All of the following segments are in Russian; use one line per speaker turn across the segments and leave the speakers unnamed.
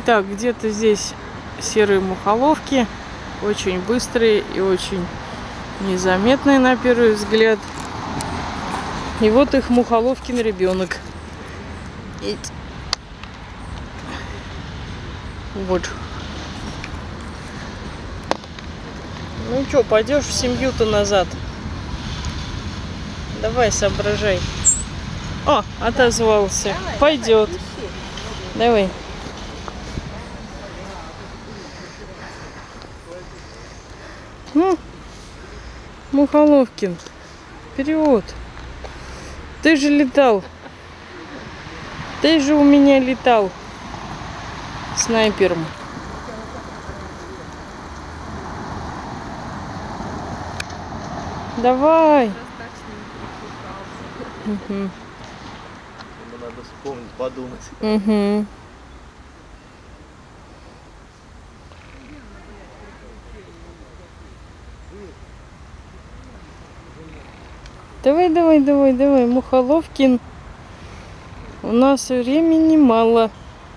Так, где-то здесь серые мухоловки. Очень быстрые и очень незаметные на первый взгляд. И вот их Мухоловкин ребенок. Вот. Ну что, пойдешь в семью-то назад? Давай, соображай. О, отозвался. Пойдет. Давай. Ну, Мухоловкин, вперед. Ты же летал. Ты же у меня летал снайпером. Давай. Угу.
Ему надо вспомнить, подумать.
Угу. Давай, давай, давай, давай, Мухоловкин. У нас времени мало.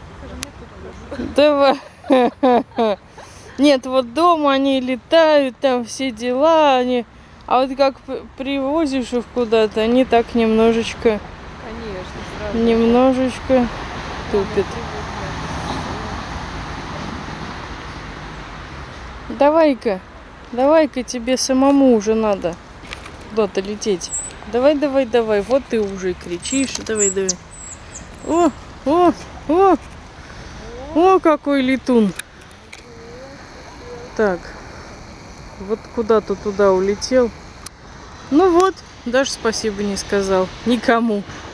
Давай. Нет, вот дома они летают, там все дела, они... А вот как привозишь их куда-то, они так немножечко...
Конечно, сразу.
Немножечко тупят. Давай-ка, давай-ка, тебе самому уже надо куда-то лететь. Давай, давай, давай. Вот ты уже кричишь. Давай, давай. О, о, о. О, какой летун. Так. Вот куда-то туда улетел. Ну вот, даже спасибо не сказал. Никому.